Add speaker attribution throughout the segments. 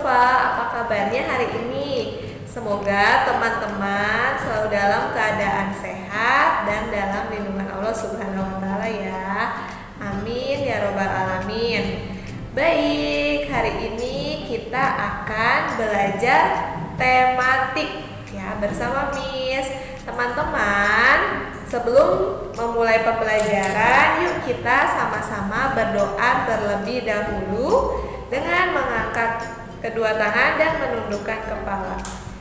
Speaker 1: Nova, apa kabarnya hari ini? Semoga teman-teman selalu dalam keadaan sehat dan dalam lindungan Allah Subhanahu wa Ta'ala ya. Amin ya Robbal 'Alamin. Baik, hari ini kita akan belajar tematik ya bersama Miss. Teman-teman, sebelum memulai pembelajaran, yuk kita sama-sama berdoa terlebih dahulu dengan mengangkat kedua tangan dan menundukkan kepala.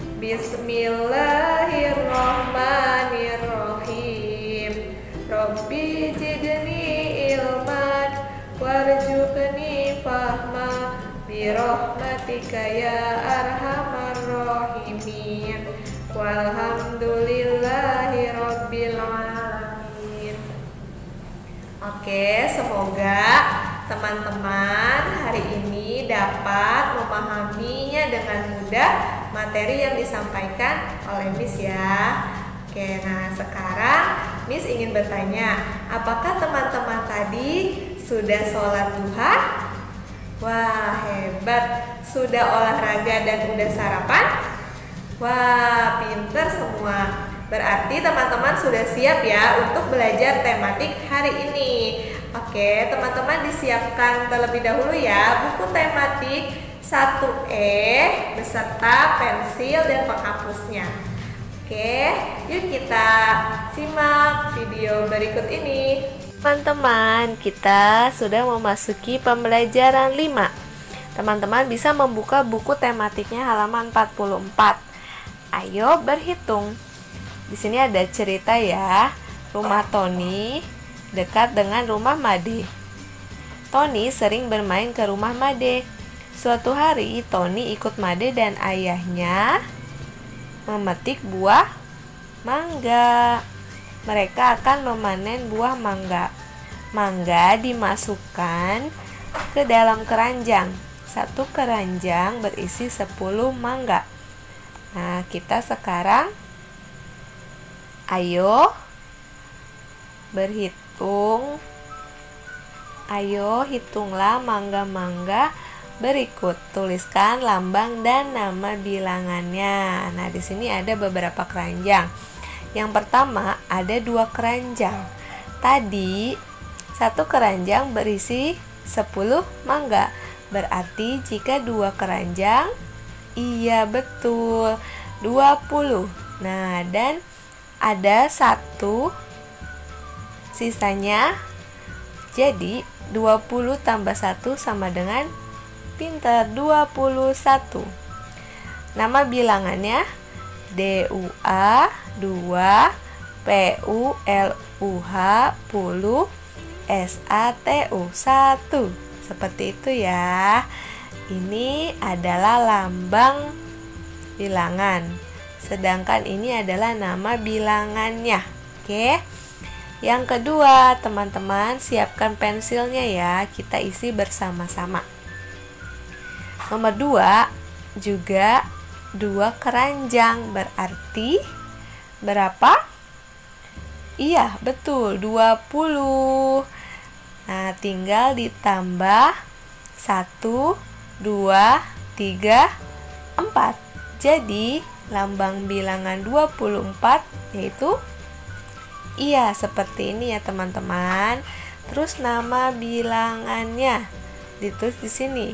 Speaker 1: Bismillahirrahmanirrahim. Rabbi zidni ilman warzuqni fahma birahmatika ya arhamar rahimin. Walhamdulillahi rabbil alamin. Oke, semoga teman-teman hari ini dapat memahaminya dengan mudah materi yang disampaikan oleh Miss ya. Oke, nah sekarang Miss ingin bertanya, apakah teman-teman tadi sudah sholat duha? Wah, hebat. Sudah olahraga dan udah sarapan? Wah, pinter semua. Berarti teman-teman sudah siap ya untuk belajar tematik hari ini. Oke, teman-teman disiapkan terlebih dahulu ya buku tematik 1E beserta pensil dan penghapusnya. Oke, yuk kita simak video berikut ini. Teman-teman, kita sudah memasuki pembelajaran 5. Teman-teman bisa membuka buku tematiknya halaman 44. Ayo berhitung. Di sini ada cerita ya. Rumah Tony dekat dengan rumah Made. Tony sering bermain ke rumah Made. Suatu hari Tony ikut Made dan ayahnya memetik buah mangga. Mereka akan memanen buah mangga. Mangga dimasukkan ke dalam keranjang. Satu keranjang berisi 10 mangga. Nah, kita sekarang ayo berhitung. Ayo hitunglah mangga-mangga berikut. Tuliskan lambang dan nama bilangannya. Nah, di sini ada beberapa keranjang. Yang pertama ada 2 keranjang. Tadi satu keranjang berisi 10 mangga. Berarti jika 2 keranjang, iya betul, 20. Nah, dan ada 1 sisanya. Jadi 20 tambah 1 sama dengan pintar 21. Nama bilangannya DUA 2 PULUH 10 SATU 1. Seperti itu ya. Ini adalah lambang bilangan. Sedangkan ini adalah nama bilangannya. Oke. Yang kedua, teman-teman siapkan pensilnya ya. Kita isi bersama-sama. Nomor 2 juga 2 keranjang. Berarti berapa? Iya, betul, 20. Nah, tinggal ditambah 1, 2, 3, 4. Jadi, lambang bilangan 24 yaitu iya, seperti ini ya, teman-teman. Terus nama bilangannya ditulis di sini.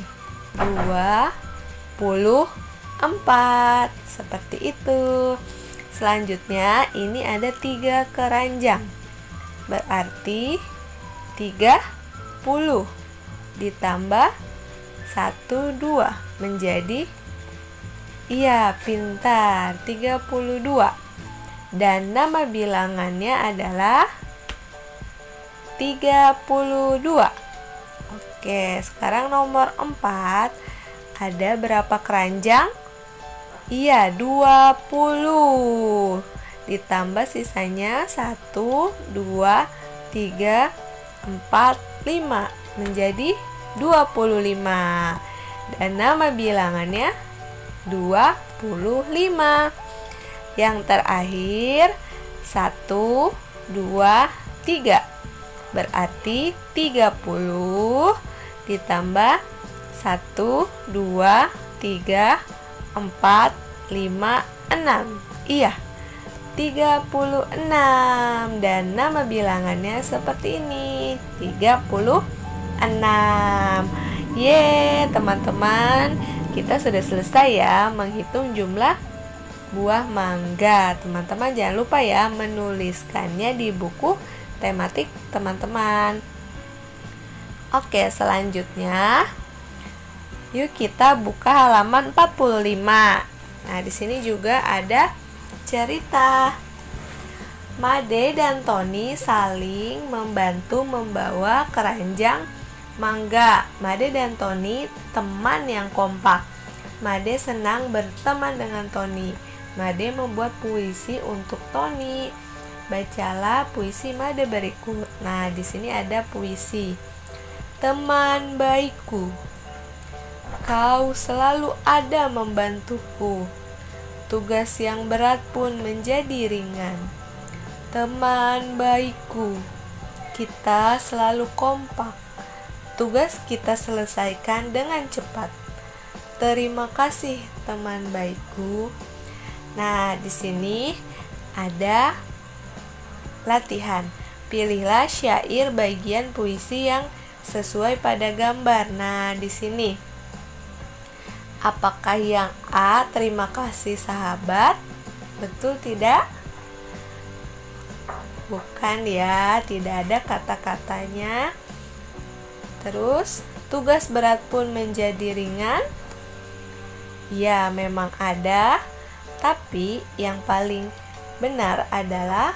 Speaker 1: 24. Seperti itu. Selanjutnya, ini ada 3 keranjang. Berarti 30 ditambah 1, 2 menjadi iya, pintar, 32. Dan nama bilangannya adalah 32. Oke, sekarang nomor 4. Ada berapa keranjang? Iya, 20. Ditambah sisanya 1, 2, 3, 4, 5 menjadi 25. Dan nama bilangannya 25. Yang terakhir 1, 2, 3. Berarti 30 ditambah 1, 2, 3, 4, 5, 6. Iya, 36. Dan nama bilangannya seperti ini, 36. Yeay, teman-teman, kita sudah selesai ya menghitung jumlah buah mangga. Teman-teman jangan lupa ya menuliskannya di buku tematik teman-teman. Oke, selanjutnya yuk kita buka halaman 45. Nah, di sini juga ada cerita. Made dan Tony saling membantu membawa keranjang mangga. Made dan Tony teman yang kompak. Made senang berteman dengan Tony. Made membuat puisi untuk Tony. Bacalah puisi Made berikut. Nah, di sini ada puisi. Teman baikku, kau selalu ada membantuku. Tugas yang berat pun menjadi ringan. Teman baikku, kita selalu kompak. Tugas kita selesaikan dengan cepat. Terima kasih teman baikku. Nah, di sini ada latihan. Pilihlah syair bagian puisi yang sesuai pada gambar. Nah, di sini apakah yang A, terima kasih sahabat? Betul tidak? Bukan ya, tidak ada kata-katanya. Terus, tugas berat pun menjadi ringan. Ya, memang ada. Tapi yang paling benar adalah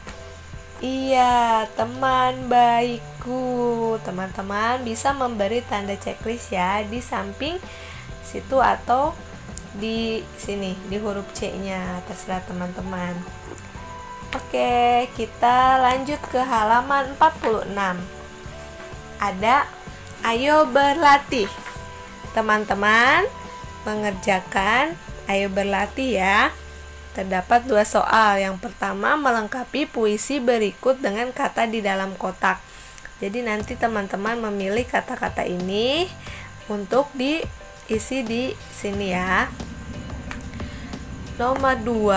Speaker 1: iya, teman baikku. Teman-teman bisa memberi tanda checklist ya di samping situ atau di sini di huruf C-nya, terserah teman-teman. Oke, kita lanjut ke halaman 46. Ada ayo berlatih. Teman-teman mengerjakan ayo berlatih ya. Terdapat 2 soal. Yang pertama, melengkapi puisi berikut dengan kata di dalam kotak. Jadi nanti teman-teman memilih kata-kata ini untuk diisi di sini ya. Nomor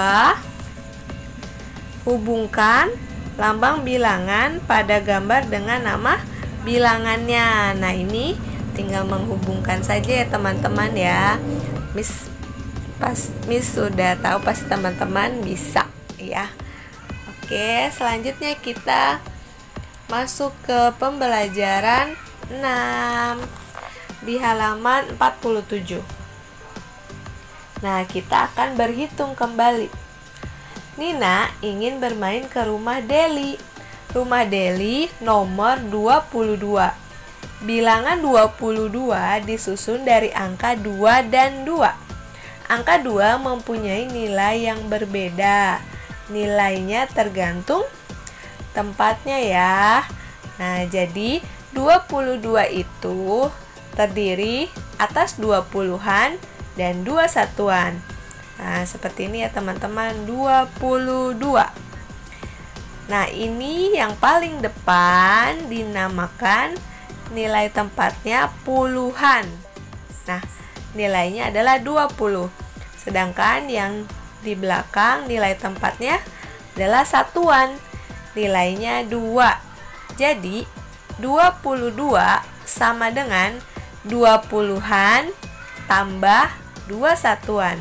Speaker 1: 2, hubungkan lambang bilangan pada gambar dengan nama bilangannya. Nah, ini tinggal menghubungkan saja ya teman-teman ya. Miss sudah tahu, pasti teman-teman bisa ya. Oke, selanjutnya kita masuk ke pembelajaran 6 di halaman 47. Nah, kita akan berhitung kembali. Nina ingin bermain ke rumah Deli. Rumah Deli nomor 22. Bilangan 22 disusun dari angka 2 dan 2. Angka 2 mempunyai nilai yang berbeda. Nilainya tergantung tempatnya ya. Nah, jadi 22 itu terdiri atas 20-an dan 2 satuan. Nah, seperti ini ya teman-teman, 22. Nah, ini yang paling depan dinamakan nilai tempatnya puluhan. Nah, nilainya adalah 20. Sedangkan yang di belakang nilai tempatnya adalah satuan. Nilainya 2. Jadi, 22 sama dengan 20-an tambah 2 satuan.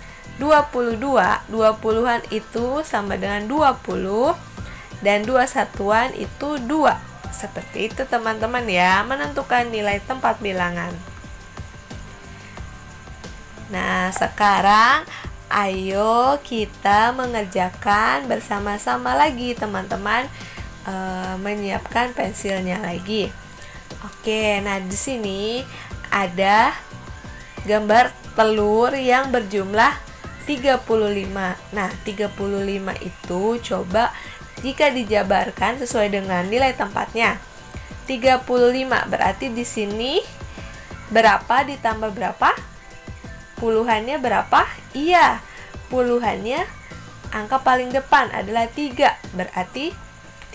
Speaker 1: 20-an itu sama dengan 20 dan 2 satuan itu 2. Seperti itu teman-teman ya, menentukan nilai tempat bilangan. Nah, sekarang ayo kita mengerjakan bersama-sama lagi teman-teman, menyiapkan pensilnya lagi. Oke, nah di sini ada gambar telur yang berjumlah 35. Nah, 35 itu coba jika dijabarkan sesuai dengan nilai tempatnya. 35 berarti di sini berapa ditambah berapa? Puluhannya berapa? Iya, puluhannya angka paling depan adalah 3. Berarti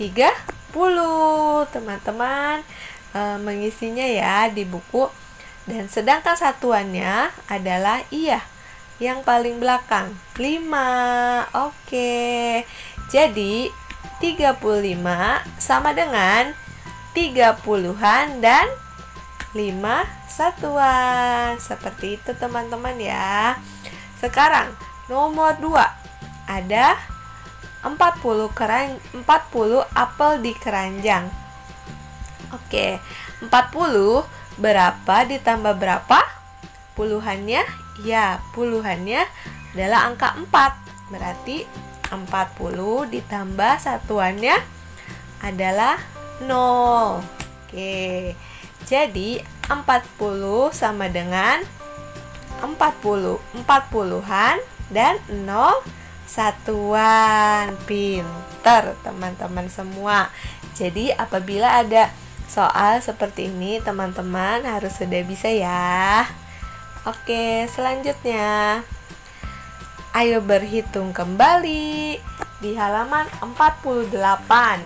Speaker 1: 30. Teman-teman mengisinya ya di buku Dan sedangkan satuannya adalah iya, yang paling belakang 5. Oke. Jadi 35 sama dengan 30-an dan 5 satuan. Seperti itu teman-teman ya. Sekarang nomor 2. Ada 40 apel di keranjang. Oke. 40 berapa ditambah berapa? Puluhannya? Ya, puluhannya adalah angka 4. Berarti 40 ditambah satuannya adalah 0. Oke. Jadi 40 sama dengan 40-an dan 0 satuan. Pinter teman-teman semua. Jadi apabila ada soal seperti ini, teman-teman harus sudah bisa ya. Oke, selanjutnya ayo berhitung kembali di halaman 48.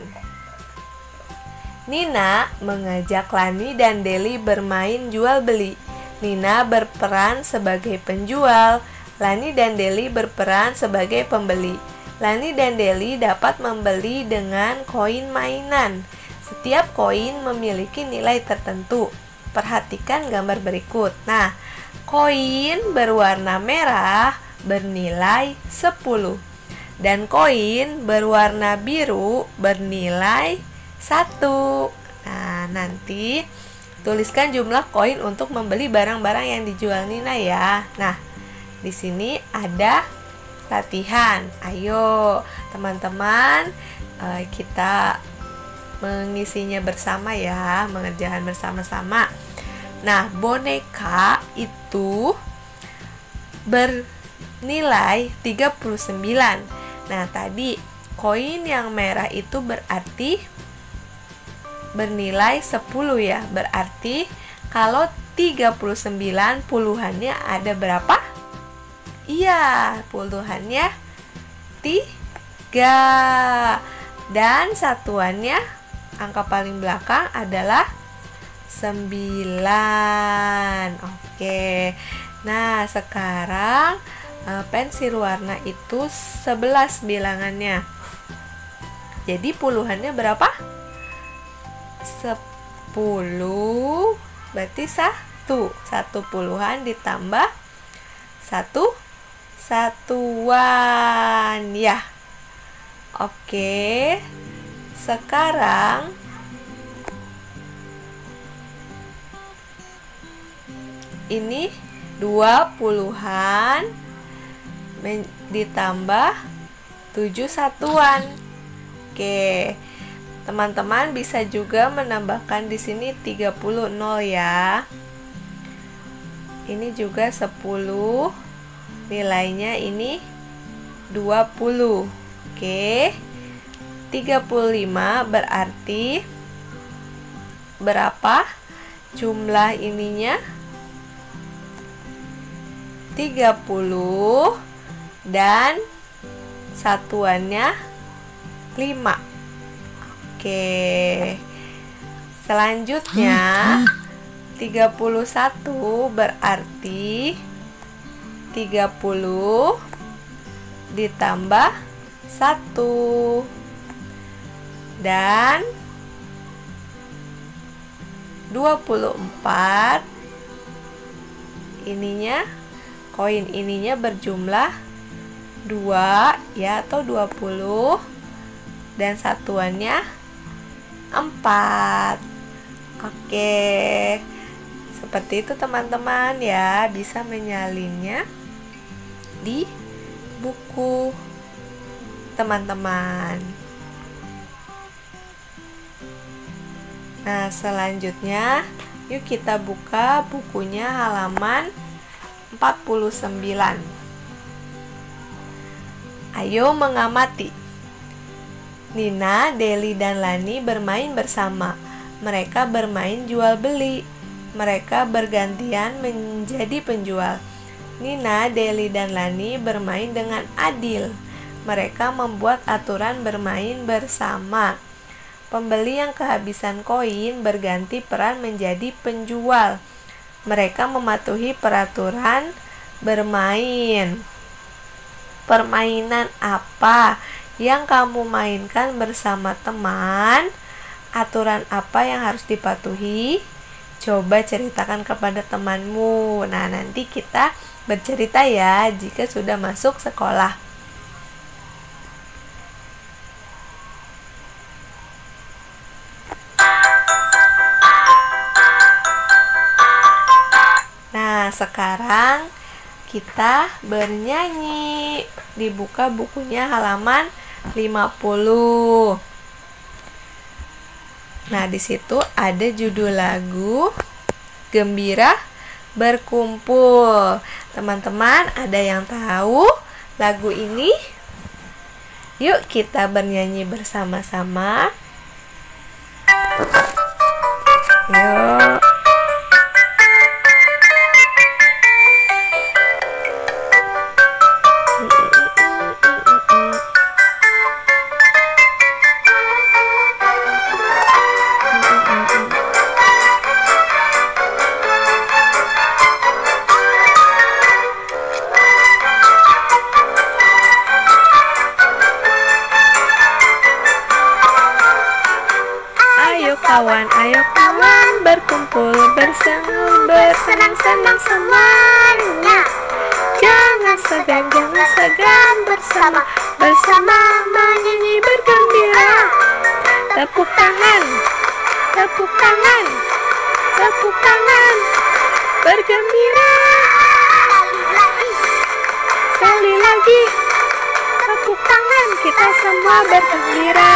Speaker 1: Nina mengajak Lani dan Deli bermain jual beli. Nina berperan sebagai penjual, Lani dan Deli berperan sebagai pembeli. Lani dan Deli dapat membeli dengan koin mainan. Setiap koin memiliki nilai tertentu. Perhatikan gambar berikut. Nah, koin berwarna merah bernilai 10 dan koin berwarna biru bernilai 1. Nah, nanti tuliskan jumlah koin untuk membeli barang-barang yang dijual Nina ya. Nah, di sini ada latihan. Ayo, teman-teman, kita mengisinya bersama ya, mengerjakan bersama-sama. Nah, boneka itu bernilai 39. Nah, tadi koin yang merah itu berarti bernilai 10 ya. Berarti kalau 39 puluhannya ada berapa? Iya, puluhannya 3. Dan satuannya angka paling belakang adalah 9. Oke. Nah, sekarang pensil warna itu 11 bilangannya. Jadi puluhannya berapa? 10. Berarti 1. 1 puluhan ditambah 1 satuan ya. Oke. Sekarang ini 2 puluhan ditambah 7 satuan. Oke. Teman-teman bisa juga menambahkan di sini 30 0 ya. Ini juga 10. Nilainya ini 20. Oke. 35 berarti berapa jumlah ininya? 30 dan satuannya 5. Oke. Selanjutnya 31 berarti 30 ditambah 1 dan 24. Ininya koin ininya berjumlah 2 ya, atau 20 dan satuannya 4. Oke. Seperti itu teman-teman ya, bisa menyalinnya di buku teman-teman. Nah, selanjutnya yuk kita buka bukunya halaman 49. Ayo mengamati. Nina, Deli, dan Lani bermain bersama. Mereka bermain jual beli. Mereka bergantian menjadi penjual. Nina, Deli, dan Lani bermain dengan adil. Mereka membuat aturan bermain bersama. Pembeli yang kehabisan koin berganti peran menjadi penjual. mereka mematuhi peraturan bermain. Permainan apa yang kamu mainkan bersama teman? Aturan apa yang harus dipatuhi? Coba ceritakan kepada temanmu. Nah, nanti kita bercerita ya jika sudah masuk sekolah. Nah, sekarang kita bernyanyi. Dibuka bukunya halaman 50. Nah, di situ ada judul lagu Gembira Berkumpul. Teman-teman, ada yang tahu lagu ini? Yuk kita bernyanyi bersama-sama. Yuk. Ayo kawan berkumpul bersama, bersenang-senang semuanya. Jangan segan bersama menyanyi bergembira. Tepuk tangan, bergembira. Sekali lagi, tepuk tangan, kita semua bergembira.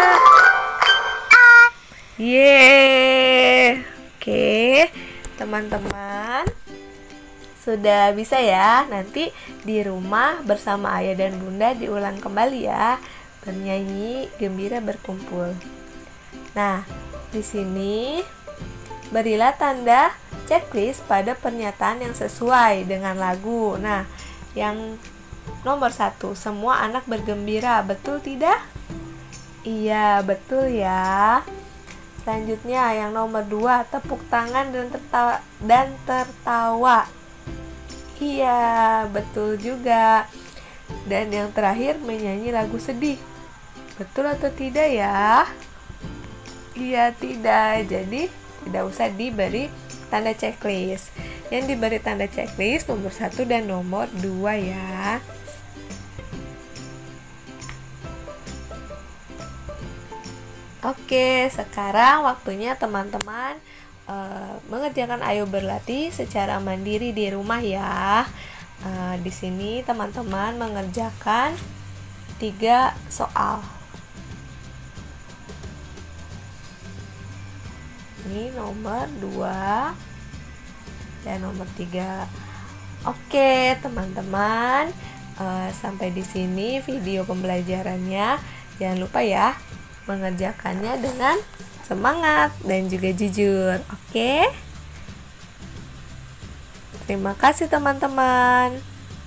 Speaker 1: Yeay. Oke, teman-teman sudah bisa ya. Nanti di rumah bersama ayah dan bunda diulang kembali ya, bernyanyi Gembira Berkumpul. Nah, di sini berilah tanda checklist pada pernyataan yang sesuai dengan lagu. Nah, yang nomor 1, semua anak bergembira, betul tidak? Iya, betul ya. Selanjutnya yang nomor 2, tepuk tangan dan tertawa. Iya, betul juga. Dan yang terakhir, menyanyi lagu sedih. Betul atau tidak ya? Iya, tidak. Jadi tidak usah diberi tanda checklist. Yang diberi tanda checklist nomor 1 dan nomor 2 ya. Oke, sekarang waktunya teman-teman mengerjakan ayo berlatih secara mandiri di rumah ya. Di sini teman-teman mengerjakan 3 soal. Ini nomor 2 dan nomor 3. Oke, teman-teman, sampai di sini video pembelajarannya. Jangan lupa ya mengerjakannya dengan semangat dan juga jujur. Oke? Terima kasih teman-teman.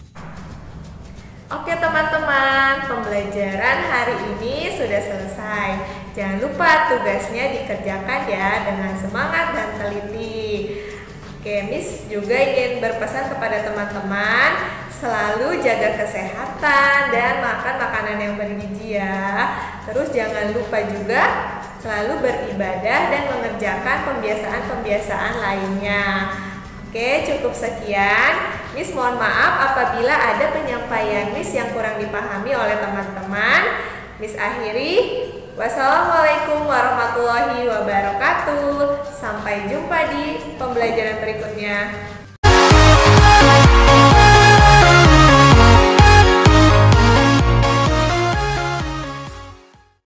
Speaker 1: Oke teman-teman, pembelajaran hari ini sudah selesai. Jangan lupa tugasnya dikerjakan ya dengan semangat dan teliti. Oke, Miss juga ingin berpesan kepada teman-teman selalu jaga kesehatan dan makan makanan yang bergizi ya. Terus jangan lupa juga selalu beribadah dan mengerjakan pembiasaan-pembiasaan lainnya. Oke, cukup sekian. Miss mohon maaf apabila ada penyampaian Miss yang kurang dipahami oleh teman-teman. Miss akhiri. Wassalamualaikum warahmatullahi wabarakatuh. Sampai jumpa di pembelajaran berikutnya.